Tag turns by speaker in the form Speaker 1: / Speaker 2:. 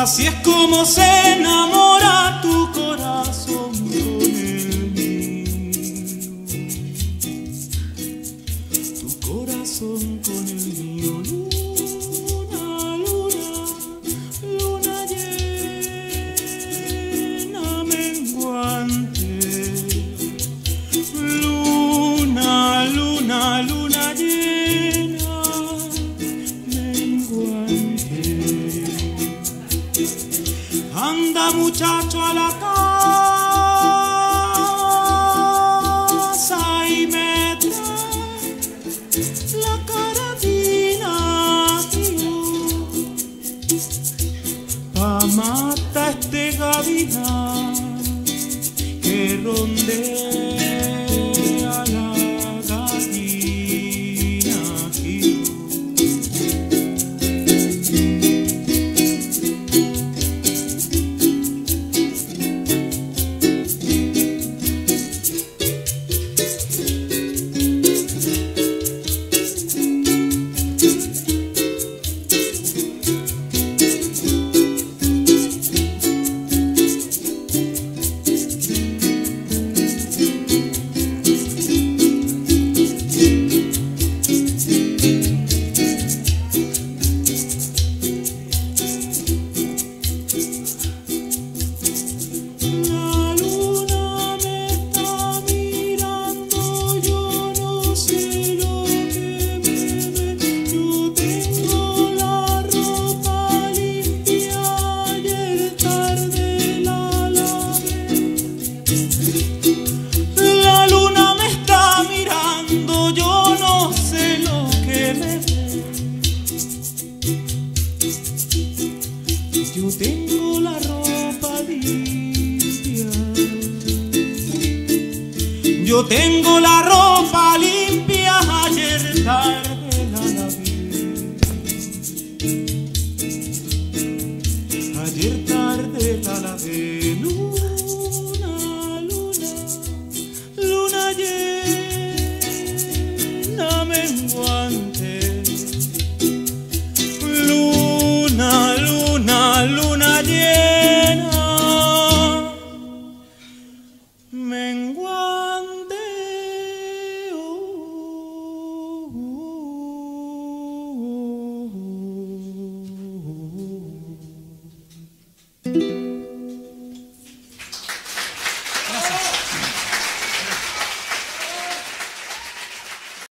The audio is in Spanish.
Speaker 1: Así es como se enamora tu corazón con el mío, tu corazón con el mío. Luna, luna, luna llena menguante. Luna, luna, luna llena menguante. Anda muchacho a la casa y me trae la carabina pa' matar este gavilán que rondea la gallina. Yo tengo la ropa limpia, yo tengo la ropa limpia, ayer tarde la lavé, ayer tarde la lavé. Luna, luna, luna llena menguante. Luna, luna, luna llena menguante.